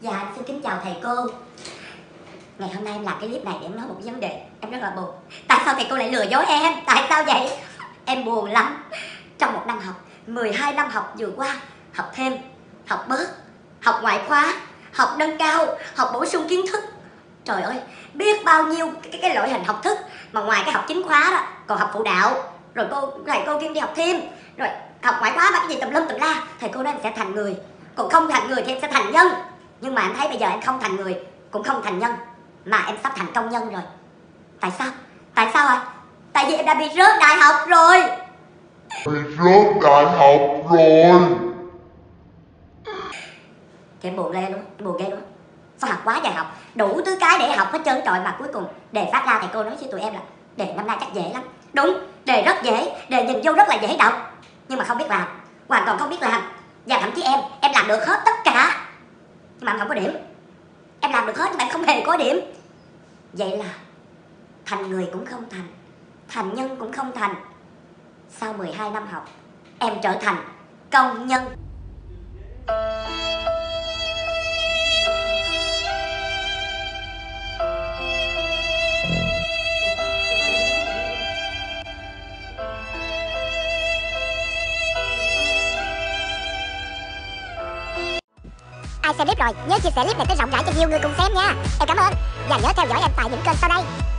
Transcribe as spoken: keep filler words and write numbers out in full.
Dạ em xin kính chào thầy cô. Ngày hôm nay em làm cái clip này để em nói một vấn đề. Em rất là buồn. Tại sao thầy cô lại lừa dối em? Tại sao vậy? Em buồn lắm. Trong một năm học, mười hai năm học vừa qua, học thêm, học bớt, học ngoại khóa, học nâng cao, học bổ sung kiến thức. Trời ơi, biết bao nhiêu cái, cái loại hình học thức. Mà ngoài cái học chính khóa đó, còn học phụ đạo. Rồi cô thầy cô kêu đi học thêm. Rồi học ngoại khóa bắt cái gì tùm lum tùm la. Thầy cô nói em sẽ thành người. Còn không thành người thì em sẽ thành nhân. Nhưng mà em thấy bây giờ em không thành người, cũng không thành nhân, mà em sắp thành công nhân rồi. Tại sao? Tại sao ạ? À? Tại vì em đã bị rớt đại học rồi. Bị rớt đại học rồi. Thì em buồn lên luôn, em buồn ghê luôn. Sao học quá dài học, đủ thứ cái để học hết trơn trọi, mà cuối cùng đề phát ra thầy cô nói với tụi em là đề năm nay chắc dễ lắm. Đúng, đề rất dễ, đề nhìn vô rất là dễ đọc, nhưng mà không biết làm, hoàn toàn không biết làm. Và thậm chí em, em làm được hết tất cả, nhưng mà em không có điểm. Em làm được hết nhưng mà em không hề có điểm. Vậy là thành người cũng không thành, thành nhân cũng không thành. Sau mười hai năm học, em trở thành công nhân. Ai xem clip rồi nhớ chia sẻ clip này tới rộng rãi cho nhiều người cùng xem nha. Em cảm ơn và nhớ theo dõi em tại những kênh sau đây.